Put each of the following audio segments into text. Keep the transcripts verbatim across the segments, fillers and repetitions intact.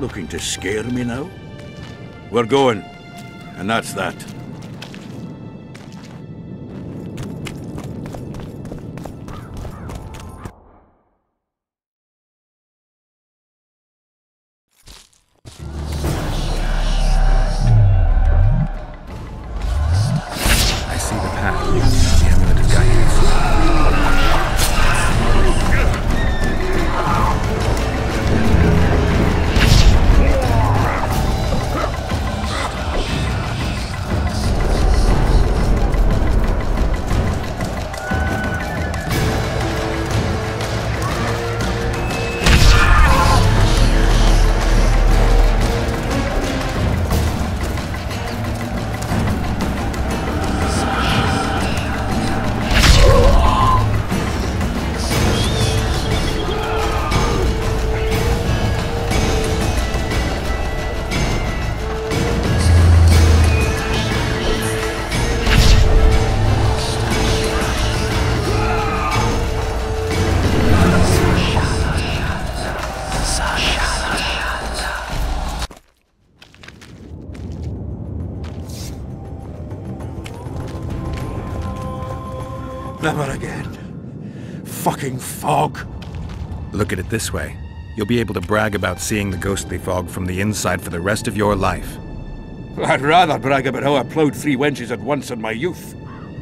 Looking to scare me now? We're going, and that's that. Never again. Fucking fog. Look at it this way. You'll be able to brag about seeing the ghostly fog from the inside for the rest of your life. I'd rather brag about how I ploughed three wenches at once in my youth.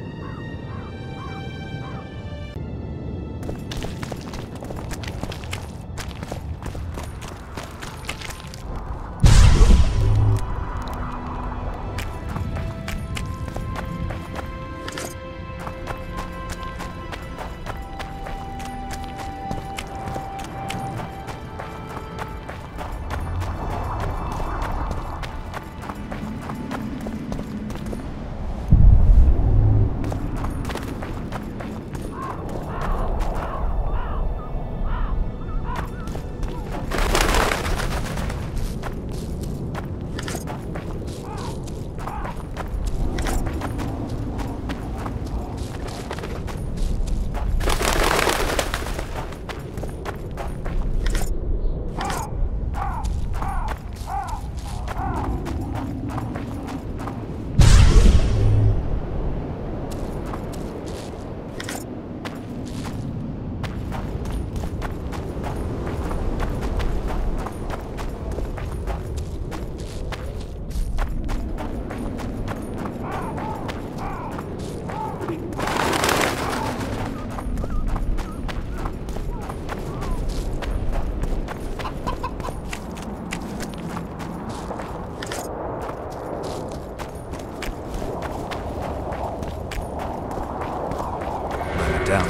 Down.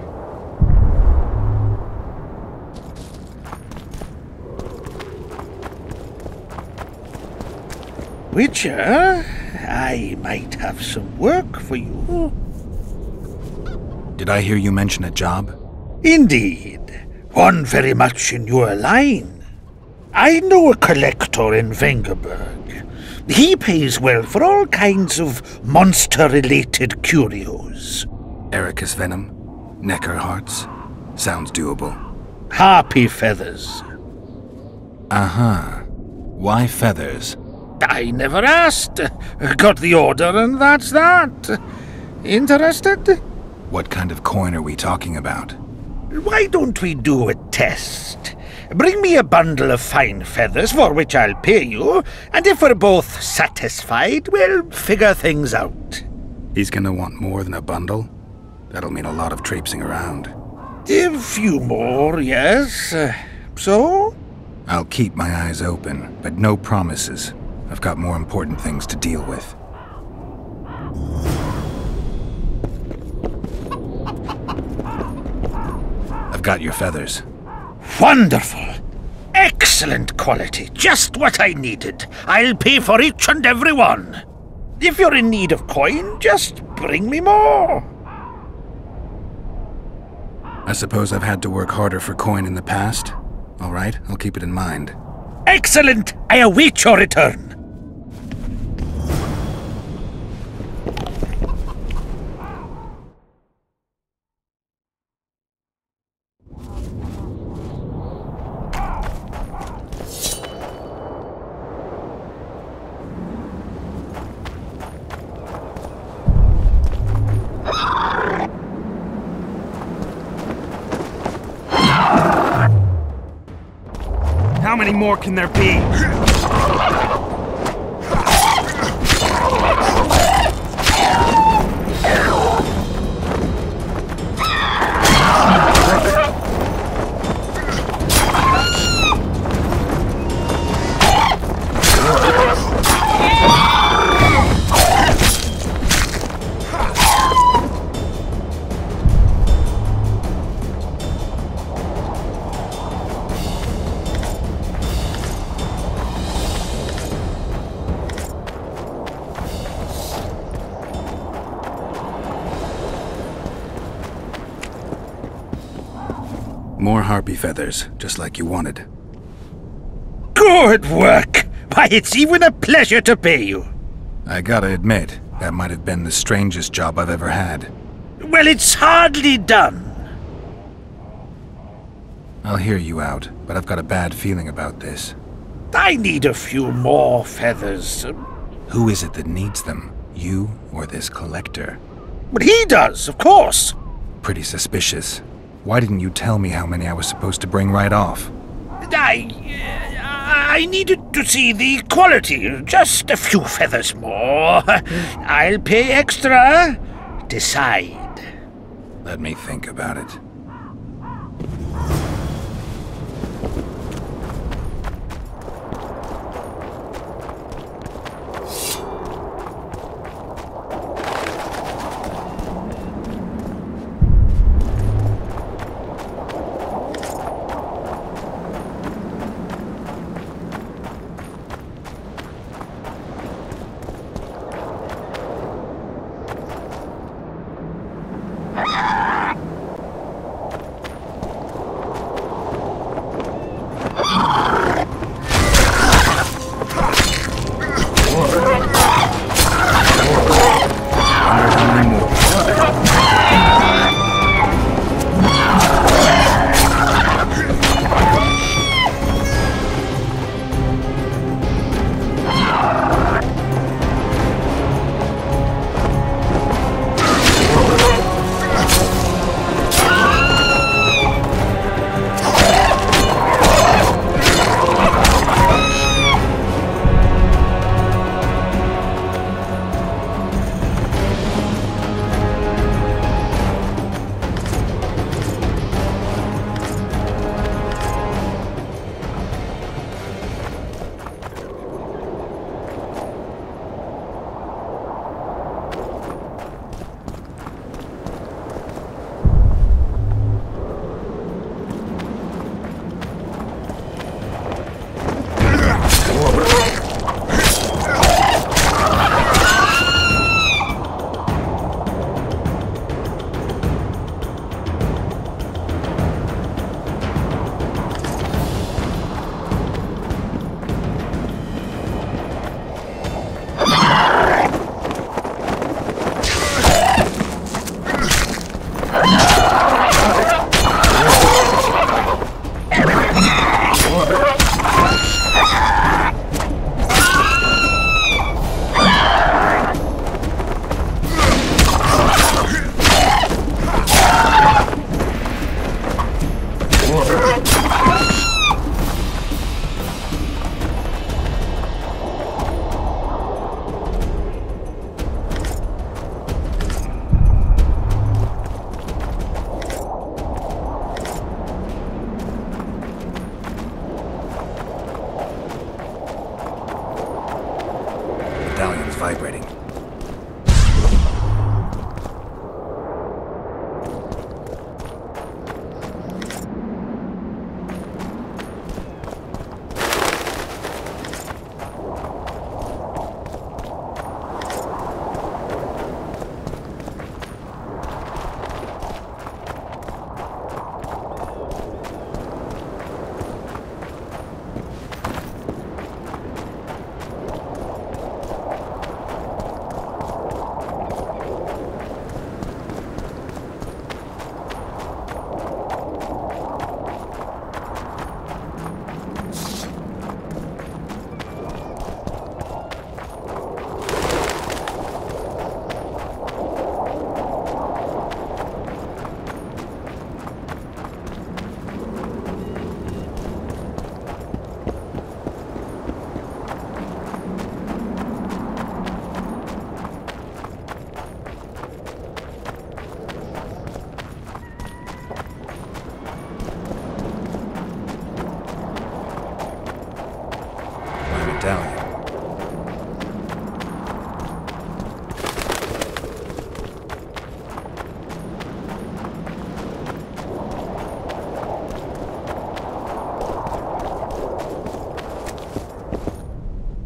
Witcher, I might have some work for you. Did I hear you mention a job? Indeed, one very much in your line. I know a collector in Vengerberg. He pays well for all kinds of monster-related curios. Ericus Venom? Necker Hearts? Sounds doable. Harpy feathers. Uh-huh. Why feathers? I never asked. Got the order and that's that. Interested? What kind of coin are we talking about? Why don't we do a test? Bring me a bundle of fine feathers, for which I'll pay you, and if we're both satisfied, we'll figure things out. He's gonna want more than a bundle? That'll mean a lot of traipsing around. A few more, yes. Uh, so? I'll keep my eyes open, but no promises. I've got more important things to deal with. I've got your feathers. Wonderful! Excellent quality. Just what I needed. I'll pay for each and every one. If you're in need of coin, just bring me more. I suppose I've had to work harder for coin in the past. All right, I'll keep it in mind. Excellent! I await your return. many more can there be? More harpy feathers, just like you wanted. Good work! Why, it's even a pleasure to pay you. I gotta admit, that might have been the strangest job I've ever had. Well, it's hardly done. I'll hear you out, but I've got a bad feeling about this. I need a few more feathers. Who is it that needs them? You or this collector? But he does, of course. Pretty suspicious. Why didn't you tell me how many I was supposed to bring right off? I... I needed to see the quality. Just a few feathers more. I'll pay extra. Decide. Let me think about it. Vibrating.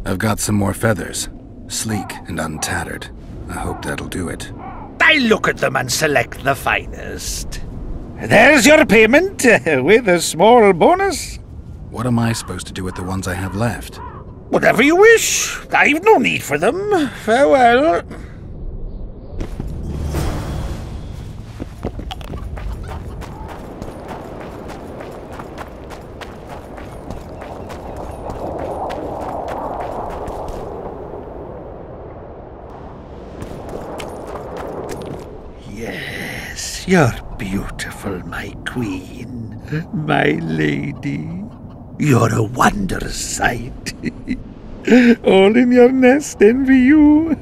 I've got some more feathers. Sleek and untattered. I hope that'll do it. I look at them and select the finest. There's your payment, with a small bonus. What am I supposed to do with the ones I have left? Whatever you wish. I've no need for them. Farewell. Yes, you're beautiful, my queen, my lady. You're a wondrous sight. All in your nest envy you.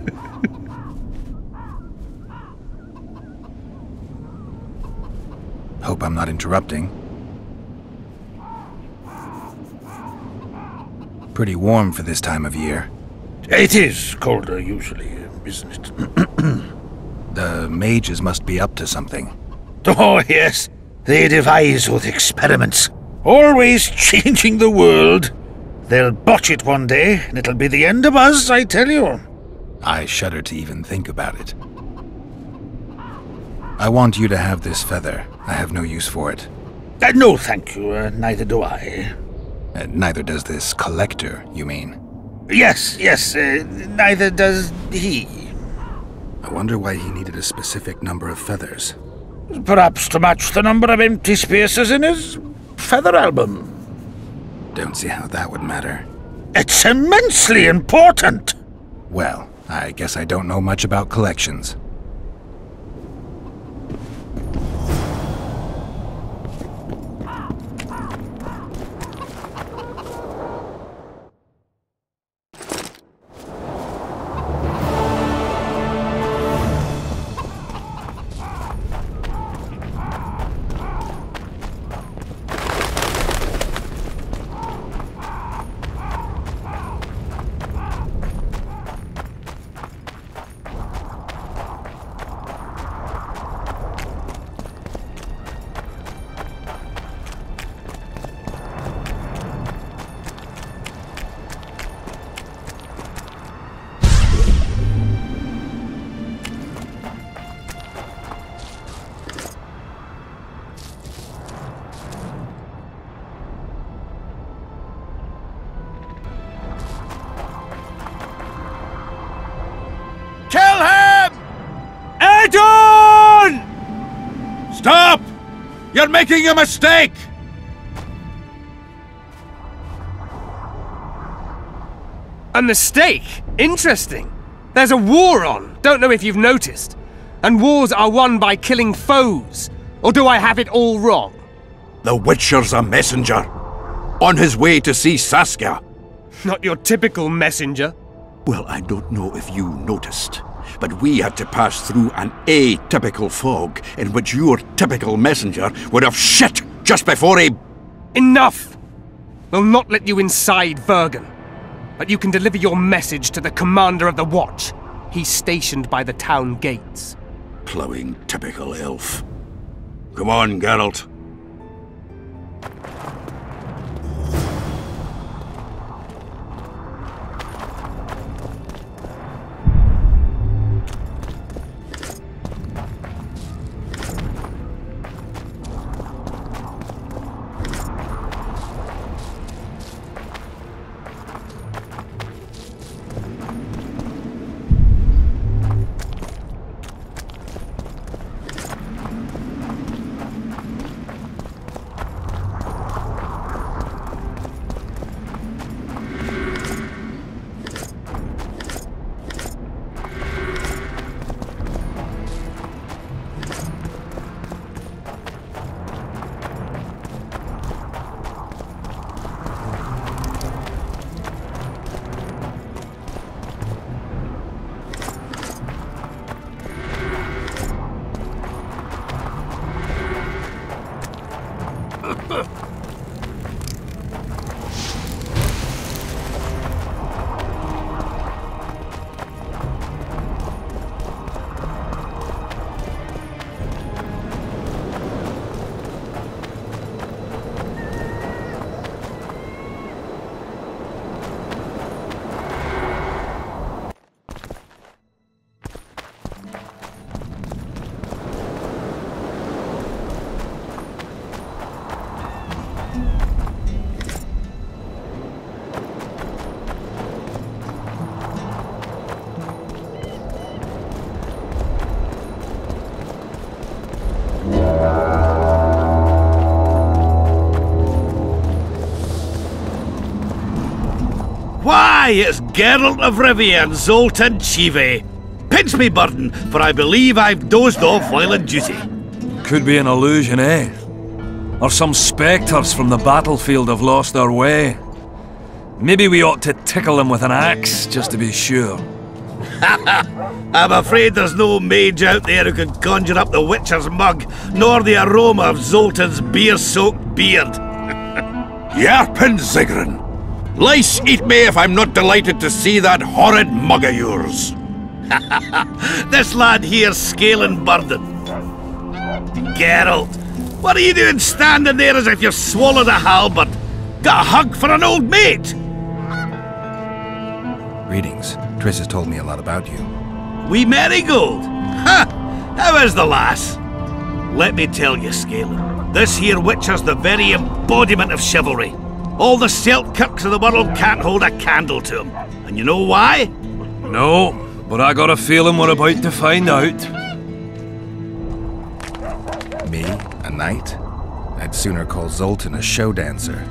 Hope I'm not interrupting. Pretty warm for this time of year. It is colder usually, isn't it? The mages must be up to something. Oh, yes. They devise those experiments. Always changing the world. They'll botch it one day, and it'll be the end of us, I tell you. I shudder to even think about it. I want you to have this feather. I have no use for it. Uh, no, thank you. Uh, neither do I. Uh, neither does this collector, you mean? Yes, yes. Uh, neither does he. I wonder why he needed a specific number of feathers. Perhaps to match the number of empty spaces in his feather album. Don't see how that would matter. It's immensely important. Well, I guess I don't know much about collections. Stop! You're making a mistake! A mistake? Interesting. There's a war on. Don't know if you've noticed. And wars are won by killing foes. Or do I have it all wrong? The Witcher's a messenger. On his way to see Saskia. Not your typical messenger. Well, I don't know if you noticed, but we had to pass through an atypical fog in which your typical messenger would have shit just before he... Enough! We'll not let you inside Vergen. But you can deliver your message to the commander of the watch. He's stationed by the town gates. Plowing typical elf. Come on, Geralt. Aye, it's Geralt of Rivia and Zoltan Chive. Pinch me, burden, for I believe I've dozed off while on duty. Could be an illusion, eh? Or some spectres from the battlefield have lost their way. Maybe we ought to tickle them with an axe, just to be sure. I'm afraid there's no mage out there who can conjure up the Witcher's mug, nor the aroma of Zoltan's beer-soaked beard. Yarpen Zigrin! Lice eat me if I'm not delighted to see that horrid mug of yours. This lad here's scaling burden. Geralt, what are you doing standing there as if you've swallowed a halberd? Got a hug for an old mate? Greetings. Triss has told me a lot about you. Wee Marigold? Ha! How is the lass? Let me tell you, Scalen, this here Witcher's the very embodiment of chivalry. All the Selkirks of the world can't hold a candle to him. And you know why? No, but I got a feeling we're about to find out. Me? A knight? I'd sooner call Zoltan a show dancer.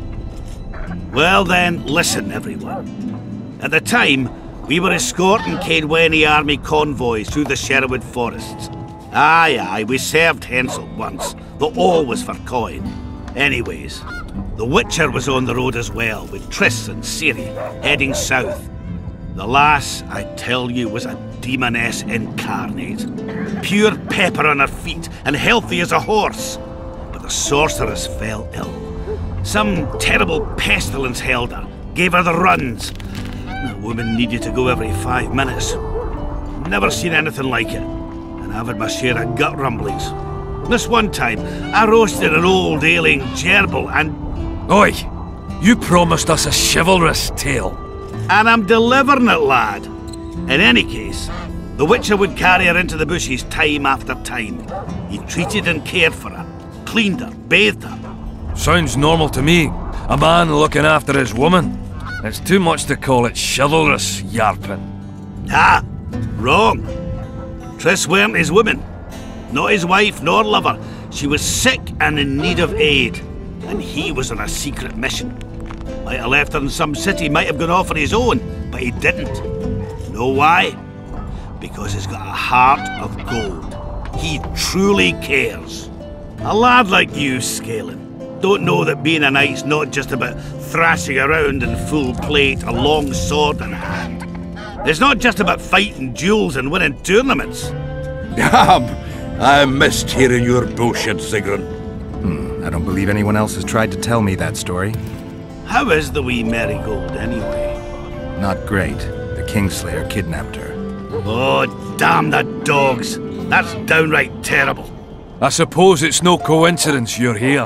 Well then, listen everyone. At the time, we were escorting Caedwene army convoys through the Sherwood forests. Aye, aye, we served Hensel once, though all was for coin. Anyways, the Witcher was on the road as well, with Triss and Ciri, heading south. The lass, I tell you, was a demoness incarnate. Pure pepper on her feet, and healthy as a horse. But the sorceress fell ill. Some terrible pestilence held her, gave her the runs. The woman needed to go every five minutes. Never seen anything like it, and I've had my share of gut rumblings. This one time, I roasted an old ailing gerbil and... Oi! You promised us a chivalrous tale. And I'm delivering it, lad. In any case, the Witcher would carry her into the bushes time after time. He treated and cared for her, cleaned her, bathed her. Sounds normal to me. A man looking after his woman. It's too much to call it chivalrous, Yarpen. Ah, wrong. Triss weren't his woman. Not his wife nor lover. She was sick and in need of aid. And he was on a secret mission. Might have left her in some city, might have gone off on his own, but he didn't. Know why? Because he's got a heart of gold. He truly cares. A lad like you, Scalen, don't know that being a knight's not just about thrashing around in full plate, a long sword in hand. It's not just about fighting duels and winning tournaments. Damn! I missed hearing your bullshit, Zigrin. Hmm, I don't believe anyone else has tried to tell me that story. How is the wee Marigold, anyway? Not great. The Kingslayer kidnapped her. Oh, damn the dogs! That's downright terrible. I suppose it's no coincidence you're here.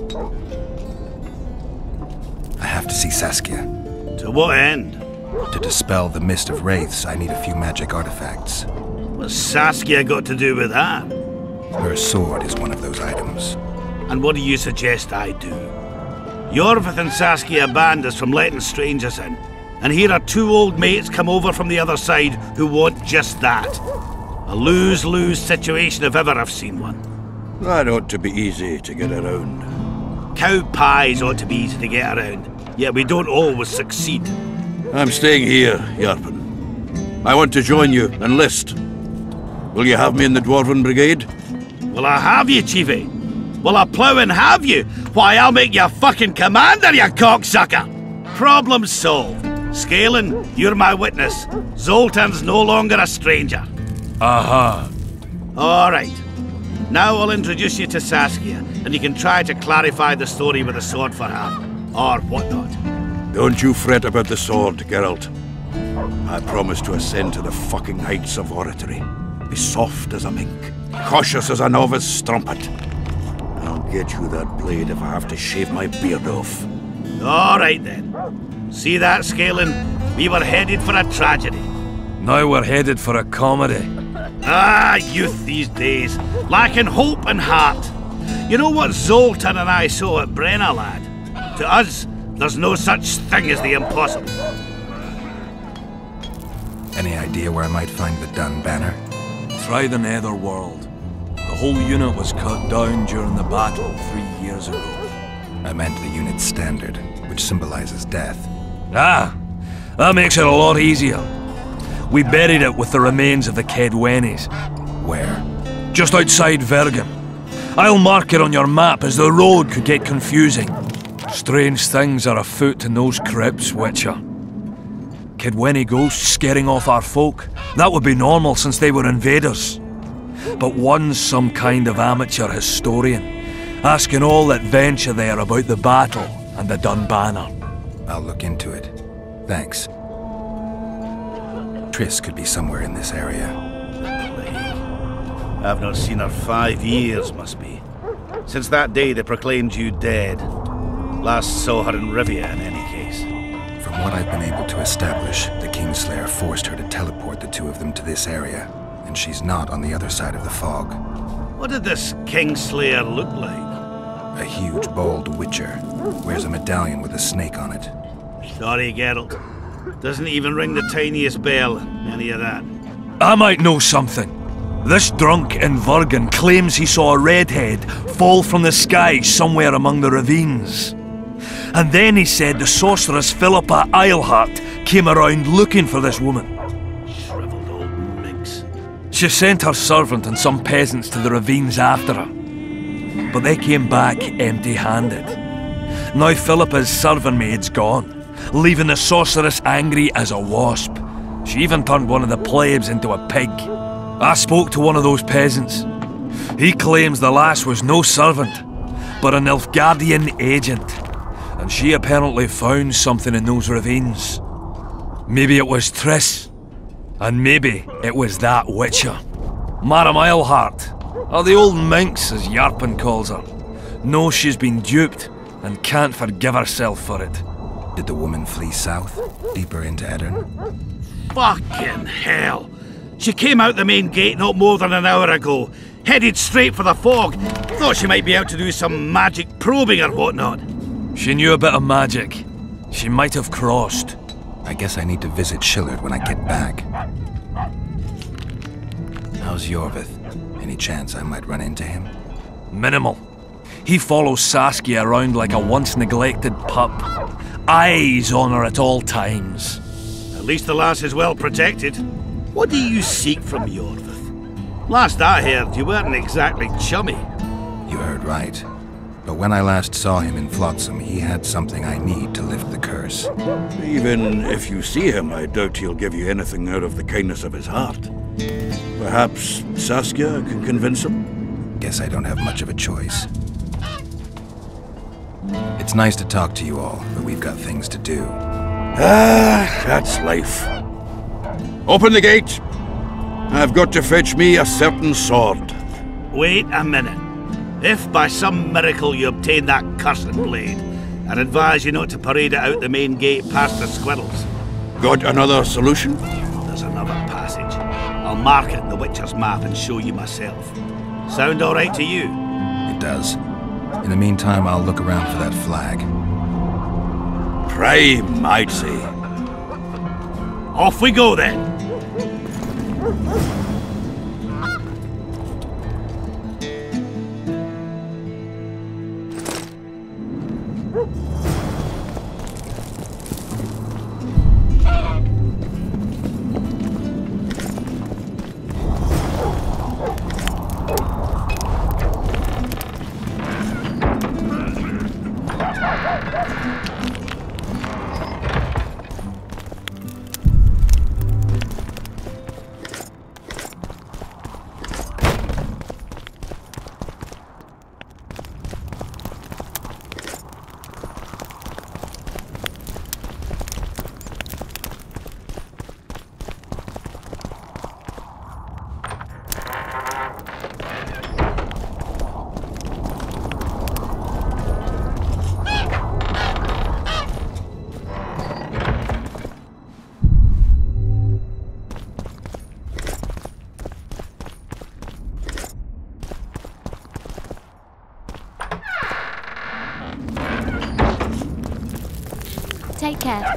I have to see Saskia. To what end? To dispel the mist of wraiths, I need a few magic artifacts. What's Saskia got to do with that? Her sword is one of those items. And what do you suggest I do? Yorvith and Saskia banned us from letting strangers in. And here are two old mates come over from the other side who want just that. A lose-lose situation if ever I've seen one. That ought to be easy to get around. Cow pies ought to be easy to get around, yet we don't always succeed. I'm staying here, Yarpen. I want to join you, enlist. Will you have me in the Dwarven Brigade? Will I have you, Chiefy? Will I plough and have you? Why, I'll make you fucking commander, you cocksucker! Problem solved. Scalen, you're my witness. Zoltan's no longer a stranger. Aha. All right. Now I'll introduce you to Saskia, and you can try to clarify the story with a sword for her. Or whatnot. Don't you fret about the sword, Geralt. I promise to ascend to the fucking heights of oratory. Be soft as a mink, cautious as a novice strumpet. I'll get you that blade if I have to shave my beard off. All right then. See that, Scalen? We were headed for a tragedy. Now we're headed for a comedy. Ah, youth these days, lacking hope and heart. You know what Zoltan and I saw at Brenna, lad? To us, there's no such thing as the impossible. Any idea where I might find the Dun banner? Try the Netherworld. The whole unit was cut down during the battle three years ago. I meant the unit's standard, which symbolizes death. Ah! That makes it a lot easier. We buried it with the remains of the Kedwenis. Where? Just outside Vergen. I'll mark it on your map as the road could get confusing. Strange things are afoot in those crypts, Witcher. Kedweni ghosts scaring off our folk. That would be normal since they were invaders. But one's some kind of amateur historian, asking all that venture there about the battle and the Dun Banner. I'll look into it. Thanks. Triss could be somewhere in this area. I've not seen her five years, must be. Since that day they proclaimed you dead. Last saw her in Rivia, in any case. From what I've been able to establish, the Kingslayer forced her to teleport the two of them to this area, and she's not on the other side of the fog. What did this Kingslayer look like? A huge, bald witcher. Wears a medallion with a snake on it. Sorry, Geralt. Doesn't even ring the tiniest bell, any of that. I might know something. This drunk in Vergen claims he saw a redhead fall from the sky somewhere among the ravines. And then he said the sorceress Philippa Eilhart came around looking for this woman. Shriveled old minx. She sent her servant and some peasants to the ravines after her. But they came back empty-handed. Now Philippa's servant maid's gone, leaving the sorceress angry as a wasp. She even turned one of the plebs into a pig. I spoke to one of those peasants. He claims the lass was no servant, but an Nilfgaardian agent. And she apparently found something in those ravines. Maybe it was Triss. And maybe it was that witcher. Madame Eilhart, or the old minx as Yarpen calls her, knows she's been duped and can't forgive herself for it. Did the woman flee south, deeper into Edirn? Fucking hell! She came out the main gate not more than an hour ago, headed straight for the fog. Thought she might be out to do some magic probing or whatnot. She knew a bit of magic. She might have crossed. I guess I need to visit Shillard when I get back. How's Yorvith? Any chance I might run into him? Minimal. He follows Saskia around like a once-neglected pup. Eyes on her at all times. At least the lass is well protected. What do you seek from Yorvith? Last I heard, you weren't exactly chummy. You heard right. But when I last saw him in Flotsam, he had something I need to lift the curse. Even if you see him, I doubt he'll give you anything out of the kindness of his heart. Perhaps Saskia can convince him? Guess I don't have much of a choice. It's nice to talk to you all, but we've got things to do. Ah, that's life. Open the gate. I've got to fetch me a certain sword. Wait a minute. If by some miracle you obtain that cursed blade, I'd advise you not to parade it out the main gate past the squirrels. Got another solution? There's another passage. I'll mark it in the Witcher's map and show you myself. Sound all right to you? It does. In the meantime, I'll look around for that flag. Prime, I'd say. Off we go then. Take care.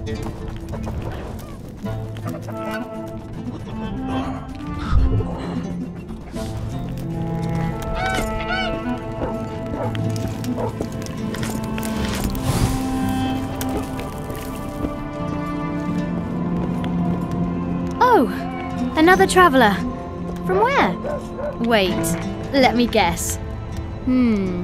Oh, another traveller. From where? Wait, let me guess. Hmm.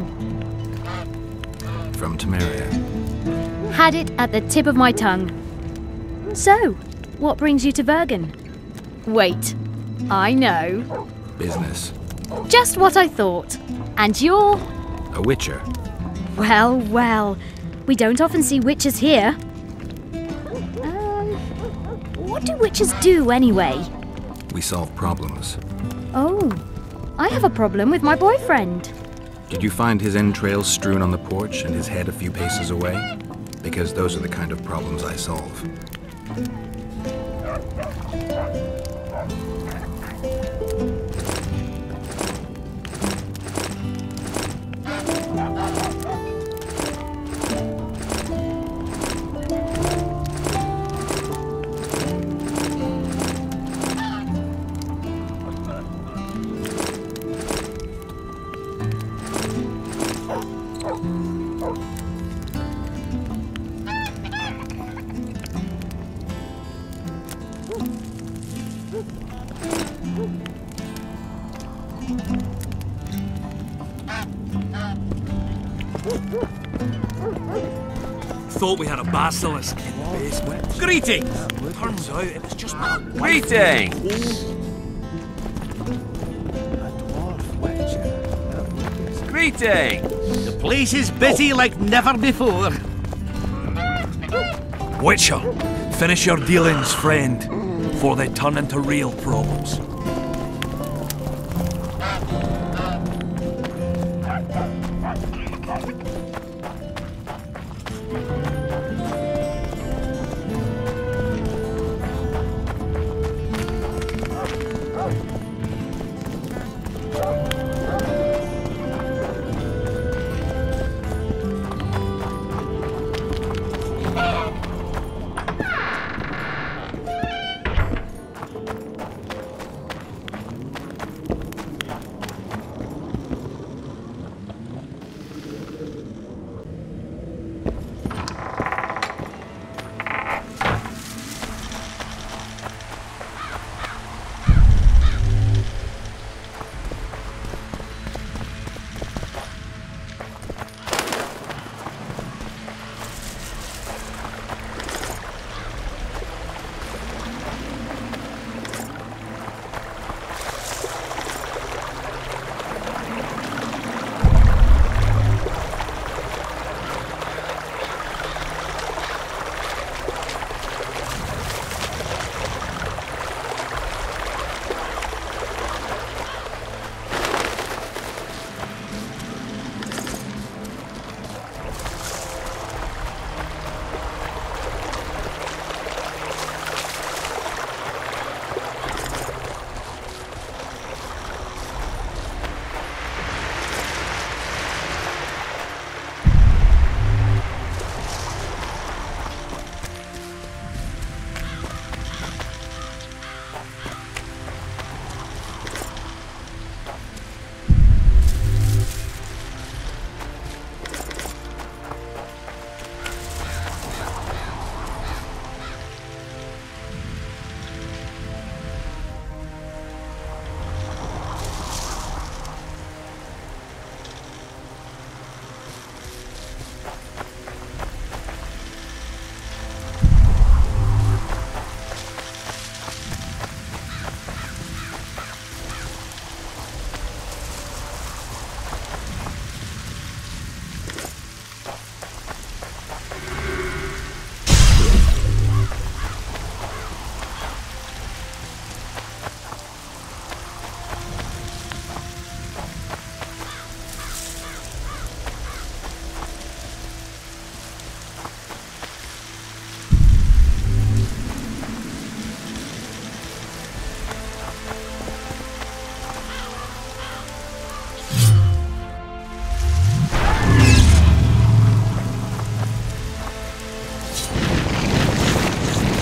From Temeria. Had it at the tip of my tongue. So, what brings you to Bergen? Wait, I know. Business. Just what I thought. And you're... A witcher. Well, well. We don't often see witches here. Um, what do witches do anyway? We solve problems. Oh, I have a problem with my boyfriend. Did you find his entrails strewn on the porch and his head a few paces away? Because those are the kind of problems I solve. Thought we had a basilisk in the basement. Greetings! Turns out it was just my Greetings! Greetings! The place is busy like never before. Witcher, finish your dealings, friend, before they turn into real problems.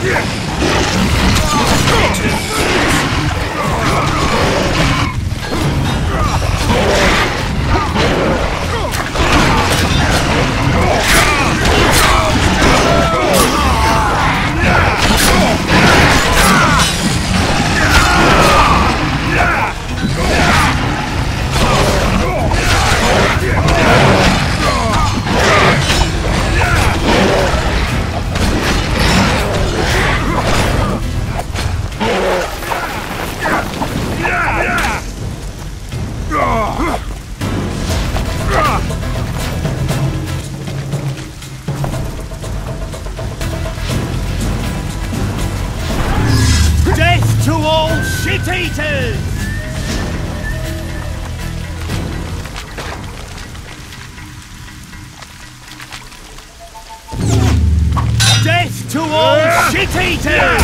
Death to all shit-eaters! Death to all shit-eaters!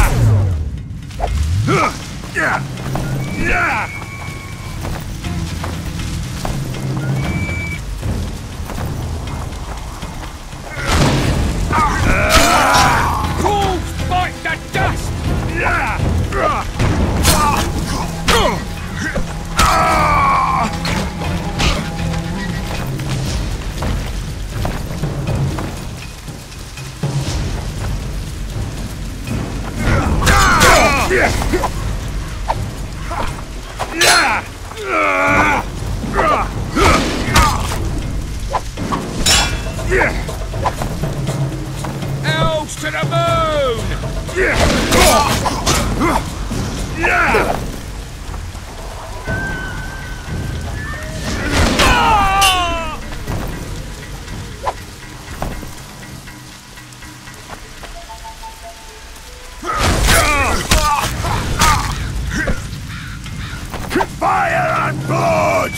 Wolves bite the dust! Elves to the moon! Fire and blood!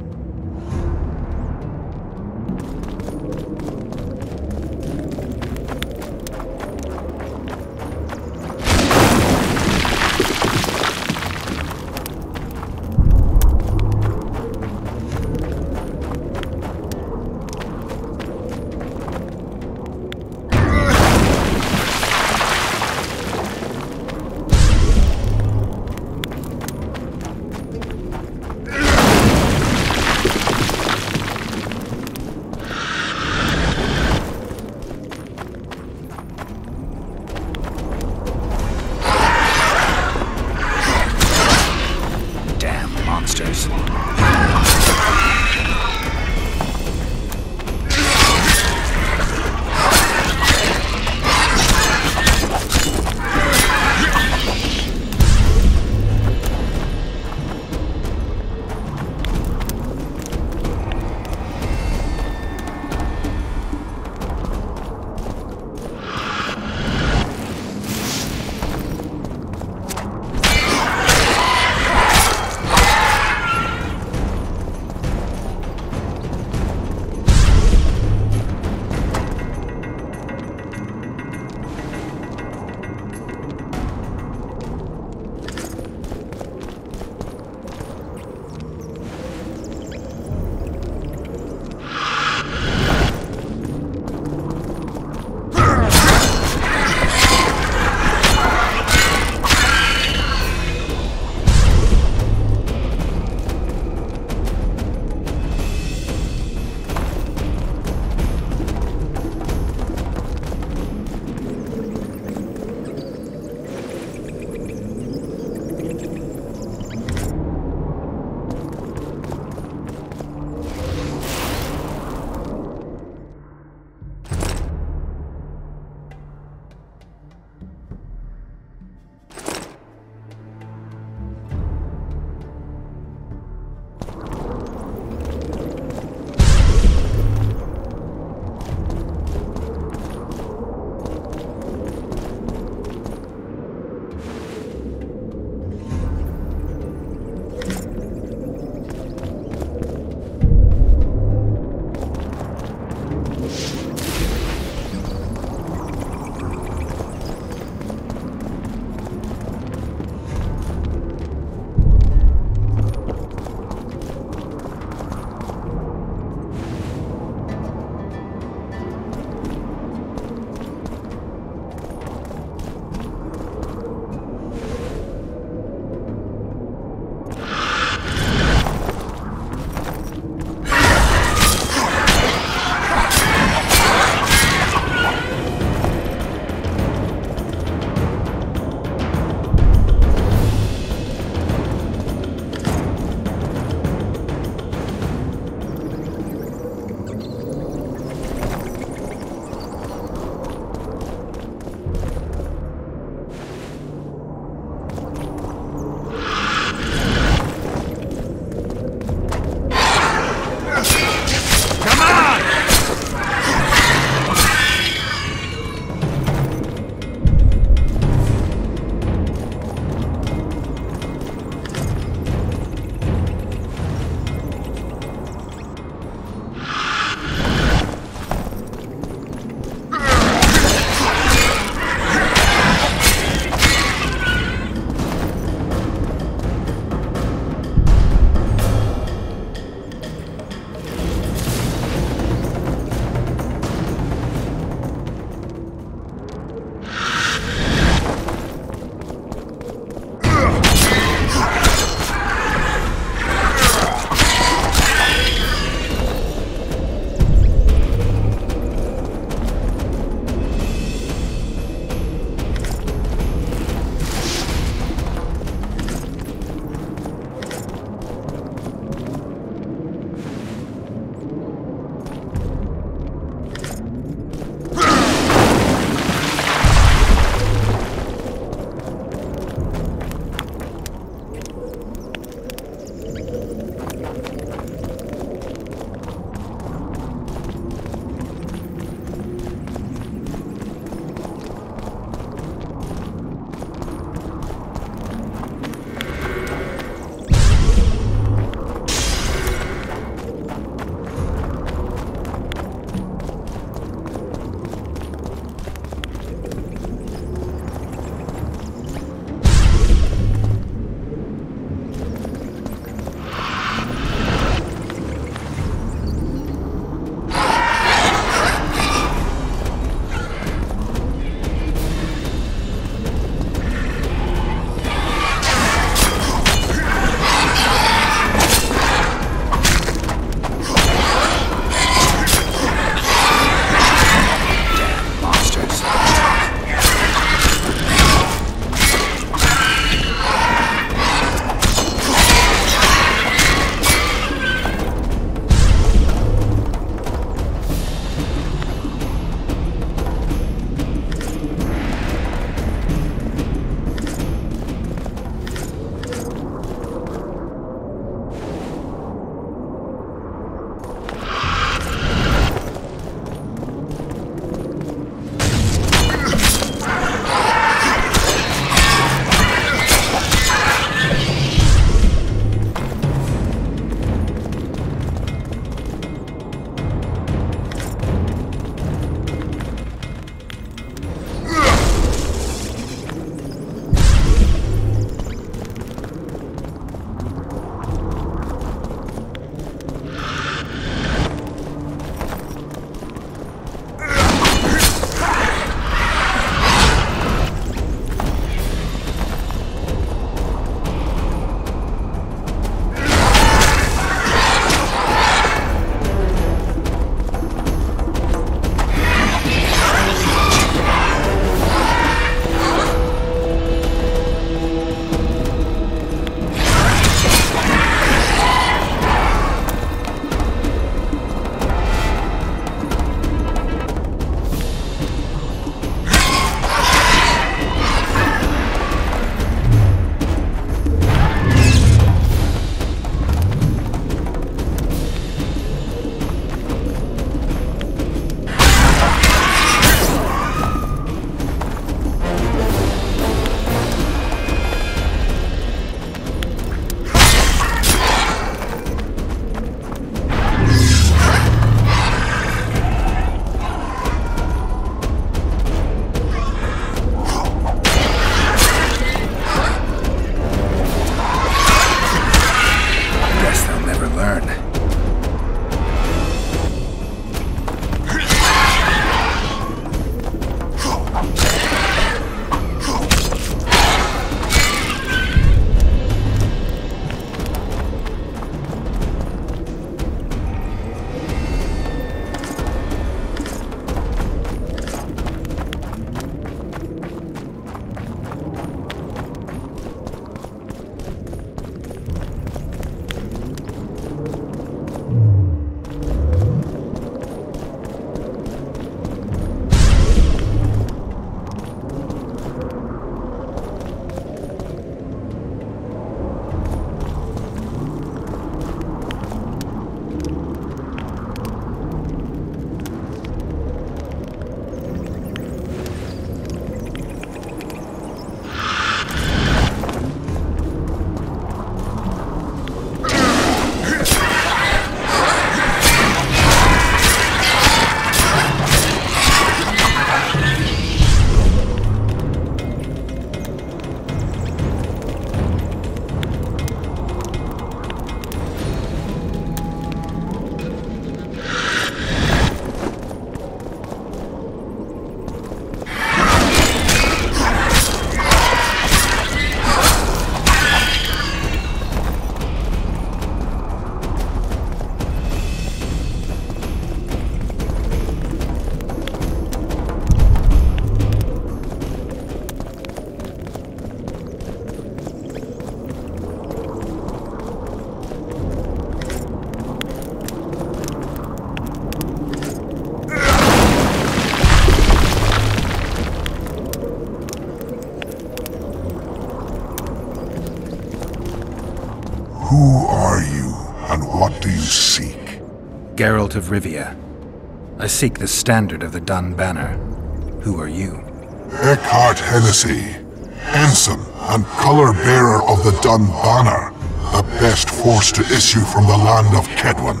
Who are you, and what do you seek? Geralt of Rivia. I seek the standard of the Dun Banner. Who are you? Eckhart Hennessy, ensign and color-bearer of the Dun Banner, the best force to issue from the land of Kedwen.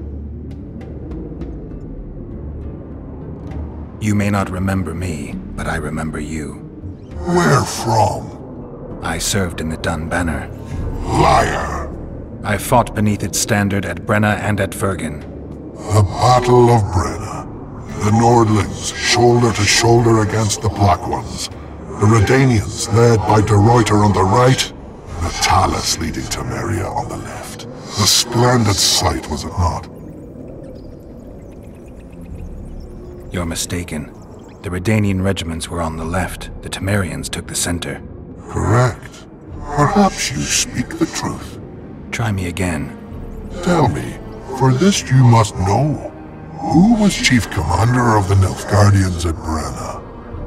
You may not remember me, but I remember you. Where from? I served in the Dun Banner. Liar! I fought beneath its standard at Brenna and at Vergen. The Battle of Brenna. The Nordlings, shoulder to shoulder against the Black Ones. The Redanians, led by De Ruyter on the right. The Talus leading to Meria on the left. A splendid sight, was it not? You're mistaken. The Redanian regiments were on the left. The Temerians took the center. Correct. Perhaps you speak the truth. Try me again. Tell me, for this you must know. Who was chief commander of the Nilfgaardians at Brenna?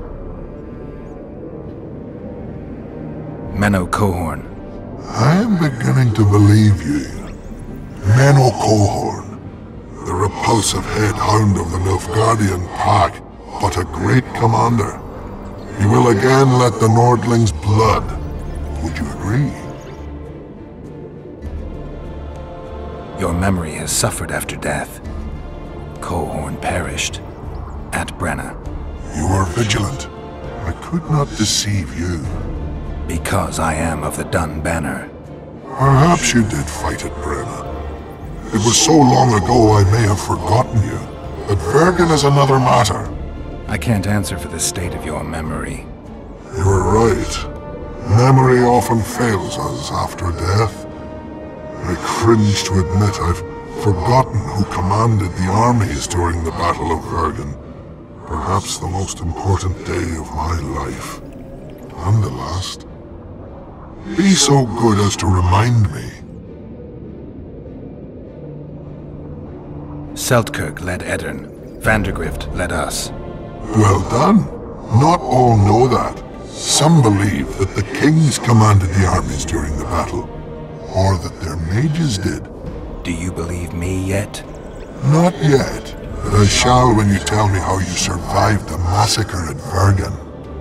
Menno Cohorn. I am beginning to believe you. Menno Cohorn, the repulsive head hound of the Nilfgaardian pack, but a great commander. He will again let the Nordlings' blood. Would you agree? Your memory has suffered after death. Cohorn perished at Brenna. You were vigilant. I could not deceive you. Because I am of the Dun Banner. Perhaps you did fight at Brenna. It was so long ago I may have forgotten you. But Vergen is another matter. I can't answer for the state of your memory. You are right. Memory often fails us after death. I cringe to admit I've forgotten who commanded the armies during the Battle of Vergen. Perhaps the most important day of my life. And the last. Be so good as to remind me. Seltkirk led Eddern. Vandergrift led us. Well done. Not all know that. Some believe that the kings commanded the armies during the battle, or that their mages did. Do you believe me yet? Not yet, but I shall when you tell me how you survived the massacre at Vergen.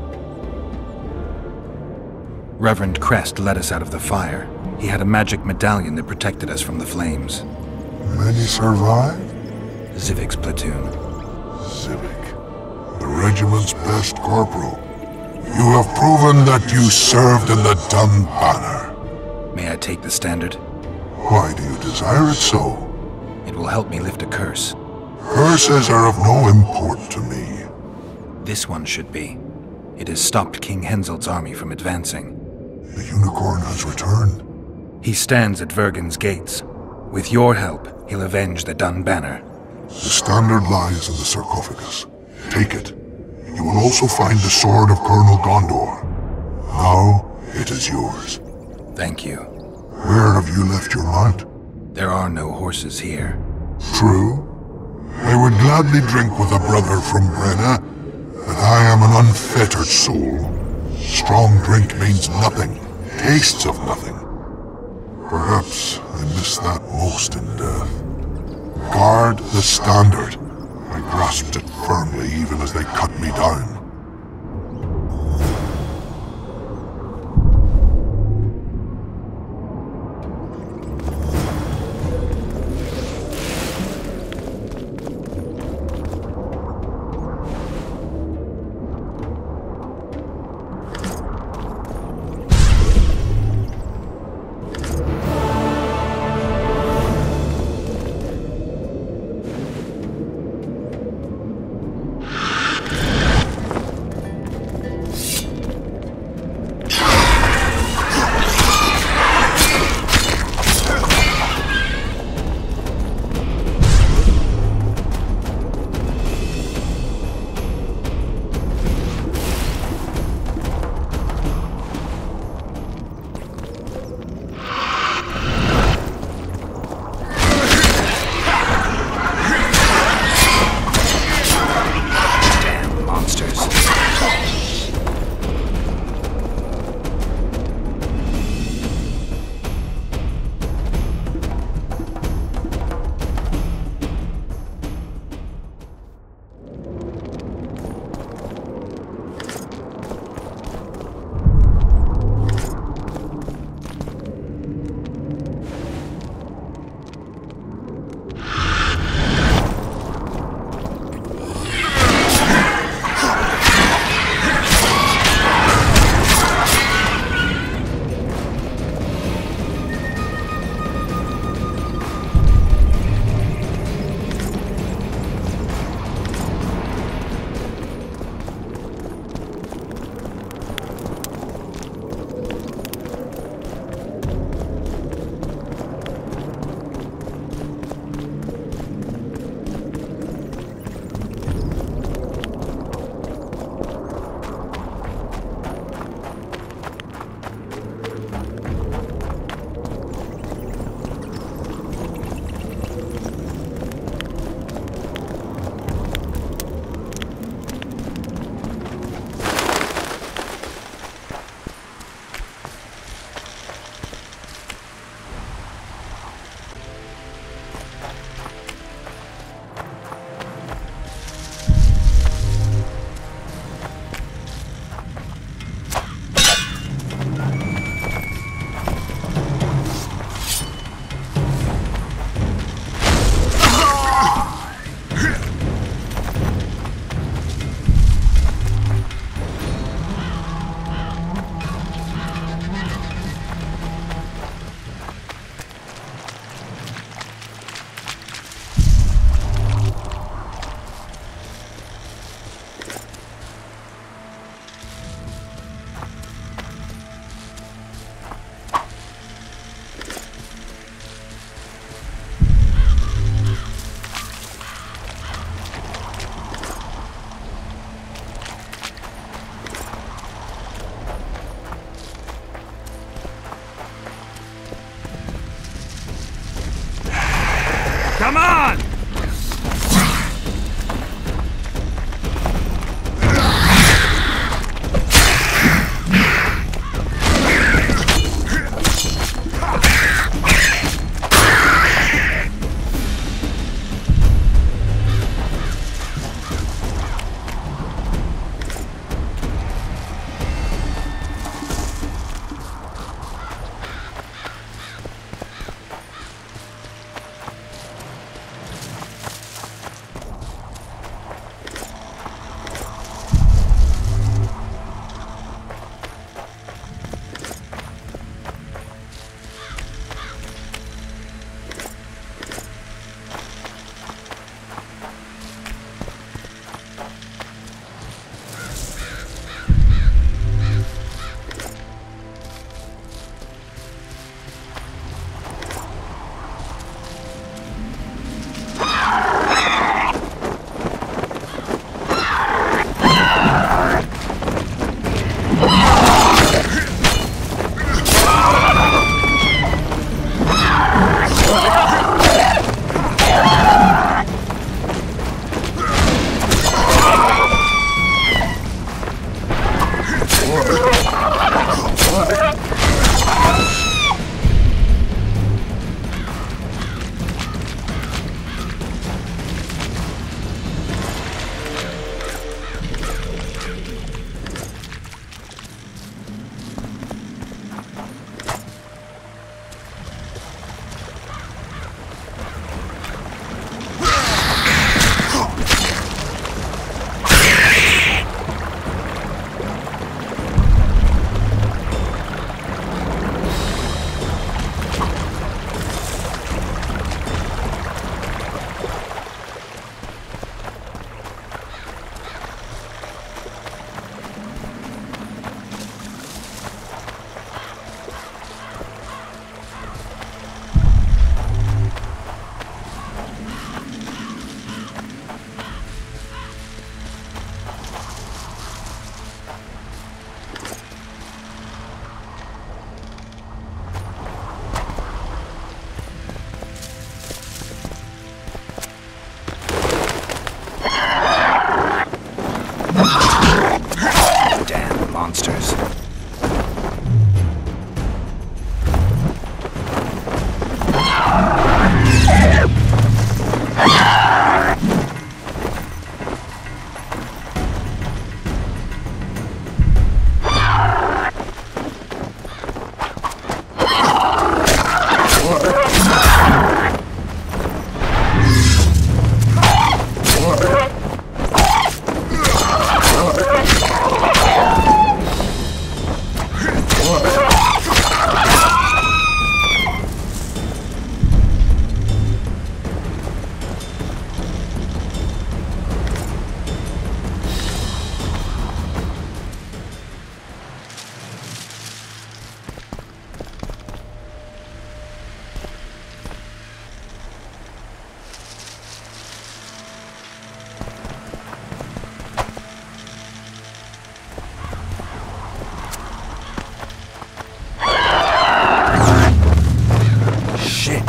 Reverend Crest led us out of the fire. He had a magic medallion that protected us from the flames. Many survived? Zivik's platoon. Zivik, the regiment's best corporal. You have proven that you served in the Dun Banner. May I take the standard? Why do you desire it so? It will help me lift a curse. Curses are of no import to me. This one should be. It has stopped King Henselt's army from advancing. The unicorn has returned. He stands at Vergen's gates. With your help, he'll avenge the Dun Banner. The standard lies in the sarcophagus. Take it. You will also find the sword of Colonel Gondor. Now, it is yours. Thank you. Where have you left your mount? There are no horses here. True. I would gladly drink with a brother from Brenna, but I am an unfettered soul. Strong drink means nothing, tastes of nothing. Perhaps I miss that most in death. Guard the standard. I grasped it firmly even as they cut me down.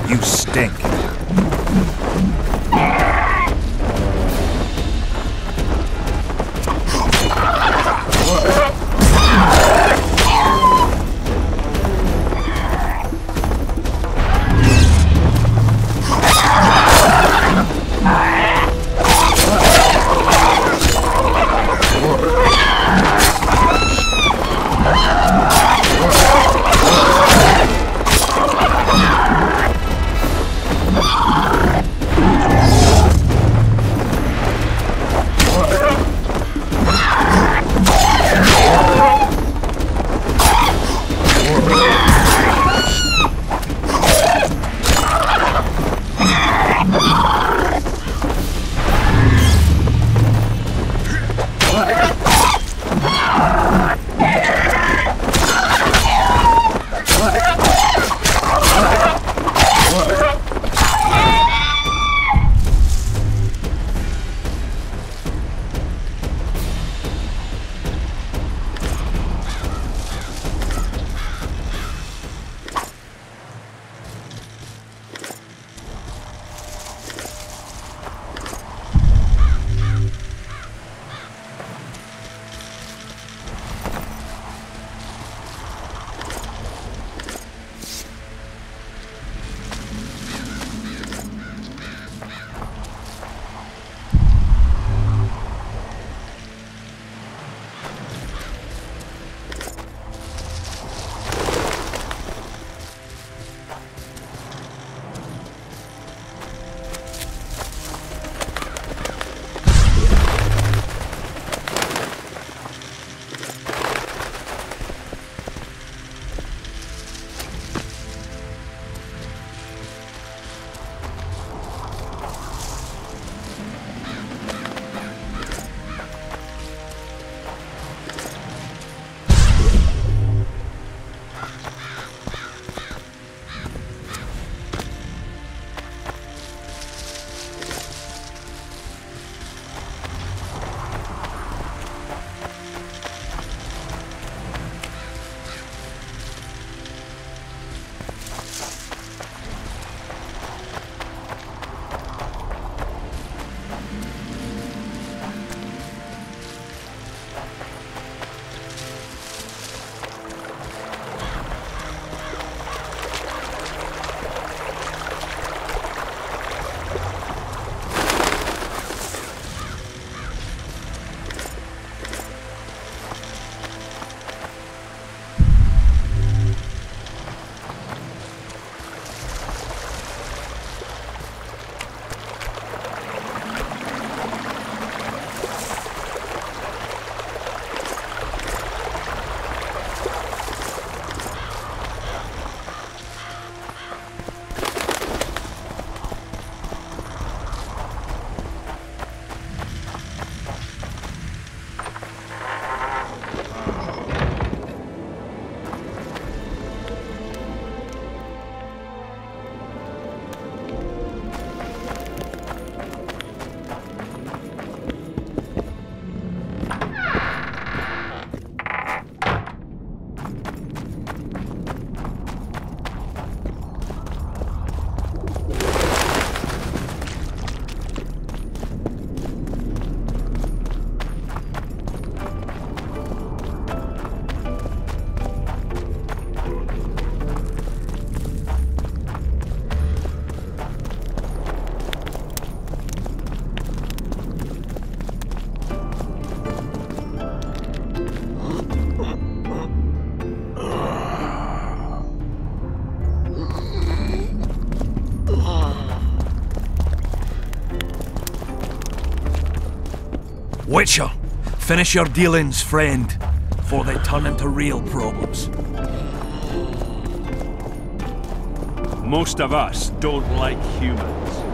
You stink. Witcher, finish your dealings, friend, before they turn into real problems. Most of us don't like humans.